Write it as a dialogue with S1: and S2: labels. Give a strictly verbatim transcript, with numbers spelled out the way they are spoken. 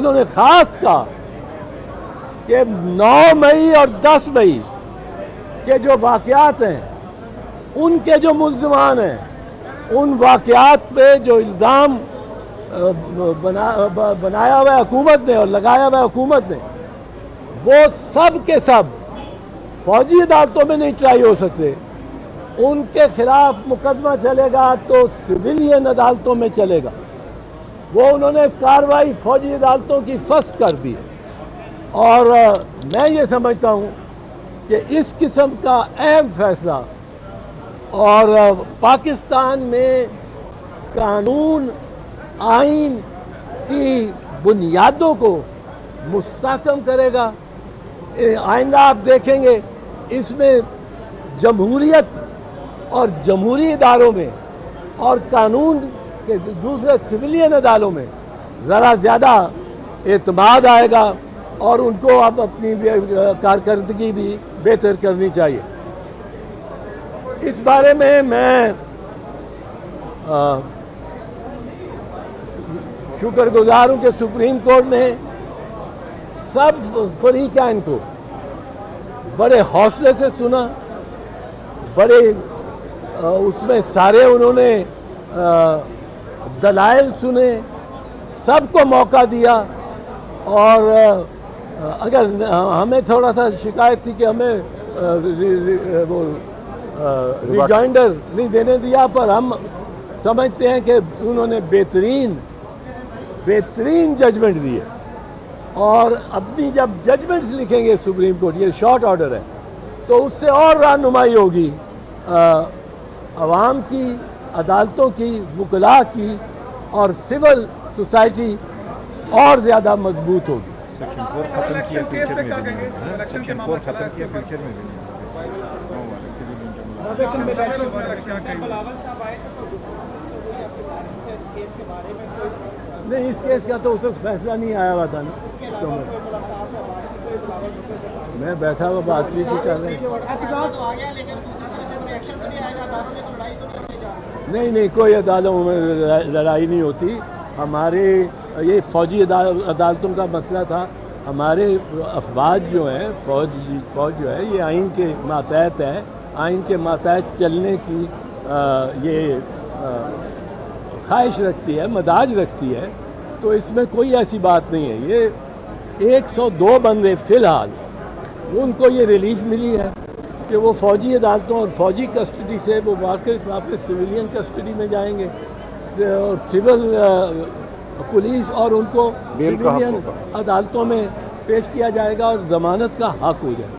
S1: उन्होंने खास कहा कि नौ मई और दस मई के जो वाक़यात हैं, उनके जो मुल्ज़मान हैं, उन वाक़यात पे जो इल्ज़ाम बना बनाया हुआ हुकूमत ने और लगाया हुआ हुकूमत ने, वो सब के सब फौजी अदालतों में नहीं ट्राई हो सकते। उनके खिलाफ मुकदमा चलेगा तो सिविलियन अदालतों में चलेगा। वो उन्होंने कार्रवाई फौजी अदालतों की फर्स्ट कर दी है। और मैं ये समझता हूँ कि इस किस्म का अहम फैसला और पाकिस्तान में कानून आइन की बुनियादों को मुस्तहकम करेगा। आइंदा आप देखेंगे इसमें जमहूरियत और जमहूरी इदारों में और कानून के दूसरे सिविलियन अदालों में ज़रा ज़्यादा एतमाद आएगा और उनको अब अपनी कारकर्दगी भी बेहतर करनी चाहिए। इस बारे में मैं शुक्रगुजार हूँ कि सुप्रीम कोर्ट ने सब फरीक़ैन को बड़े हौसले से सुना, बड़े उसमें सारे उन्होंने दलाइल सुने, सबको मौका दिया। और अगर हमें थोड़ा सा शिकायत थी कि हमें वो रिजाइंडर नहीं देने दिया, पर हम समझते हैं कि उन्होंने बेहतरीन बेहतरीन जजमेंट दिए। और अपनी जब जजमेंट्स लिखेंगे सुप्रीम कोर्ट, ये शॉर्ट ऑर्डर है, तो उससे और रहनुमाई होगी आवाम की, अदालतों की, वकला की और सिविल सोसाइटी और ज़्यादा मजबूत होगी।
S2: सेक्शन फोर खत्म किया, फ्यूचर में भी नहीं। सेक्शन फोर खत्म किया, फ्यूचर में भी नहीं।
S1: नहीं, इस केस का तो उस वक्त फैसला नहीं आया हुआ था ना, तो मैं, मैं बैठा हुआ बातचीत ही कर रहे। नहीं नहीं, कोई अदालतों में लड़ाई नहीं होती। हमारे ये फौजी अदालतों का मसला था। हमारे अफवाज जो हैं, फौज फौज जो है, ये आइन के मातहत है। आइन के मातहत चलने की आ, ये आ, ख्वाहिश रखती है, मदाज रखती है। तो इसमें कोई ऐसी बात नहीं है। ये एक सौ दो बंदे फ़िलहाल उनको ये रिलीफ मिली है कि वो फ़ौजी अदालतों और फ़ौजी कस्टडी से वो वाकई वापस सिविलियन कस्टडी में जाएंगे और सिविल पुलिस और उनको सिविलियन अदालतों में पेश किया जाएगा और ज़मानत का हक हो जाएगा।